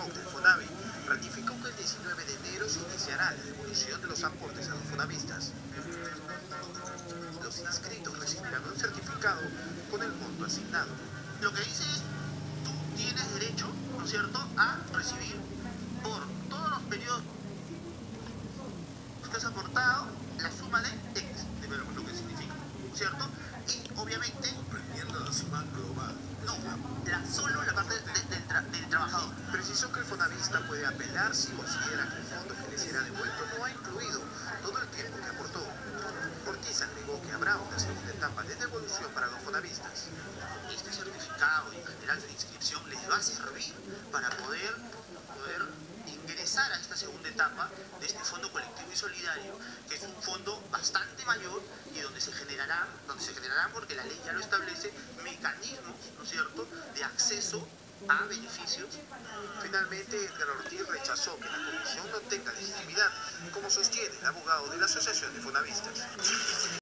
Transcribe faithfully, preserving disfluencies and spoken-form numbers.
Roque, el FONAVI, ratificó que el diecinueve de enero se iniciará la devolución de los aportes a los fonavistas. Los inscritos recibirán un certificado con el monto asignado. Lo que dice es, tú tienes derecho, ¿no es cierto?, a recibir por todos los periodos que has aportado la suma de X, de lo que significa, ¿cierto? Y obviamente, Prohibiendo la suma global. no, la, solo la parte de, del, tra, del trabajador. Precisó que el fonavista puede apelar si considera que el fondo que le será devuelto no ha incluido todo el tiempo que aportó. Ortiz agregó que habrá una segunda etapa de devolución para los fonavistas. Este certificado y en general de inscripción les va a servir para poder, poder ingresar a esta segunda etapa de este fondo colectivo y solidario, que es un fondo bastante mayor y donde se generarán, donde se generarán, porque la ley ya lo establece, mecanismos, ¿no es cierto?, de acceso a beneficios. Finalmente, Edgar Ortiz rechazó que la comisión no tenga legitimidad, como sostiene el abogado de la Asociación de Fonavistas.